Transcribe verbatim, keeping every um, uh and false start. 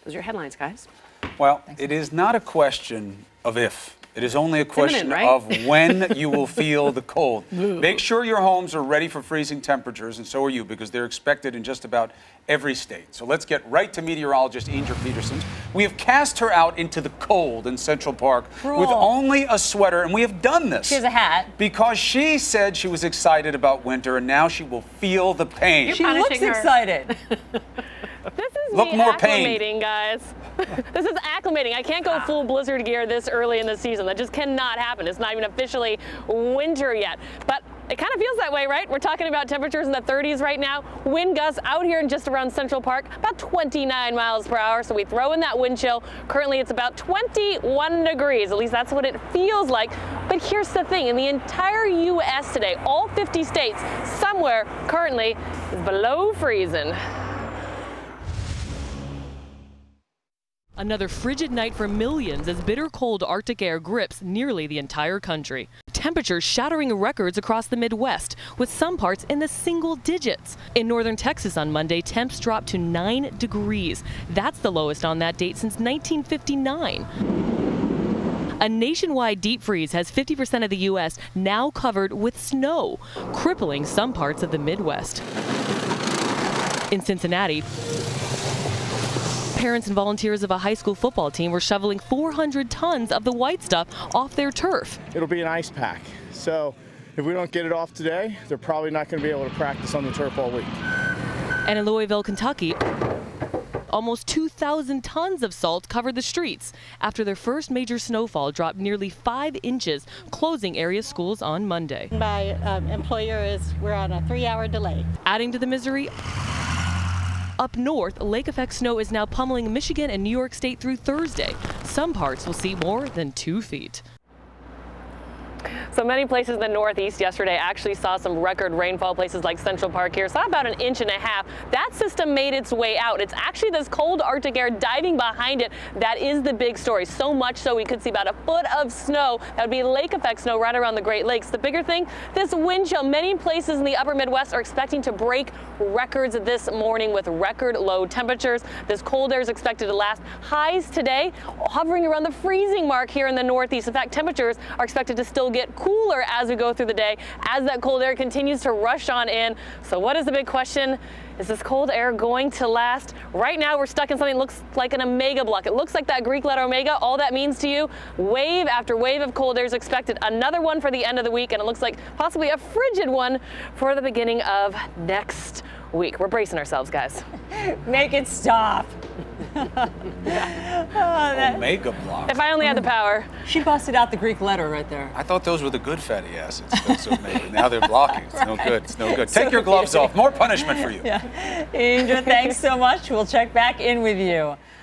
Those are your headlines, guys. Well, Thanks. It is not a question of if. It is only a question imminent, right? of when you will feel the cold. Make sure your homes are ready for freezing temperatures, and so are you, because they're expected in just about every state. So let's get right to meteorologist Angel Peterson. We have cast her out into the cold in Central Park Cruel. with only a sweater, and we have done this. She has a hat. Because she said she was excited about winter, and now she will feel the pain. You're She looks punishing her. excited. This is Look me more acclimating, pain. guys. This is acclimating. I can't go full blizzard gear this early in the season. That just cannot happen. It's not even officially winter yet. But it kind of feels that way, right? We're talking about temperatures in the thirties right now. Wind gusts out here in just around Central Park, about twenty-nine miles per hour. So we throw in that wind chill. Currently, it's about twenty-one degrees. At least that's what it feels like. But here's the thing. In the entire U S today, all fifty states, somewhere currently is below freezing. Another frigid night for millions as bitter cold Arctic air grips nearly the entire country. Temperatures shattering records across the Midwest, with some parts in the single digits. In northern Texas on Monday, temps dropped to nine degrees. That's the lowest on that date since nineteen fifty-nine. A nationwide deep freeze has fifty percent of the U S now covered with snow, crippling some parts of the Midwest. In Cincinnati, parents and volunteers of a high school football team were shoveling four hundred tons of the white stuff off their turf. It'll be an ice pack. So if we don't get it off today, they're probably not going to be able to practice on the turf all week. And in Louisville, Kentucky, almost two thousand tons of salt covered the streets after their first major snowfall dropped nearly five inches, closing area schools on Monday. My um, employer is, we're on a three-hour delay. Adding to the misery, up north, lake effect snow is now pummeling Michigan and New York State through Thursday. Some parts will see more than two feet. So many places in the Northeast yesterday actually saw some record rainfall. Places like Central Park here saw about an inch and a half. That system made its way out. It's actually this cold Arctic air diving behind it. That is the big story. So much so we could see about a foot of snow. That would be lake effect snow right around the Great Lakes. The bigger thing, this wind chill. Many places in the upper Midwest are expecting to break records this morning with record low temperatures. This cold air is expected to last. Highs today hovering around the freezing mark here in the Northeast. In fact, temperatures are expected to still get cooler as we go through the day, as that cold air continues to rush on in. So what is the big question? Is this cold air going to last? Right now we're stuck in something that looks like an omega block. It looks like that Greek letter omega. All that means to you, wave after wave of cold air is expected. Another one for the end of the week, and it looks like possibly a frigid one for the beginning of next week. We're bracing ourselves, guys. Make it stop. Oh, that, Omega block. If I only had the power. she busted out the Greek letter right there. I thought those were the good fatty acids. Those omega. Now they're blocking. It's no good. It's no good. Take So your gloves confusing. off. More punishment for you. Yeah. Angel, thanks so much. We'll check back in with you.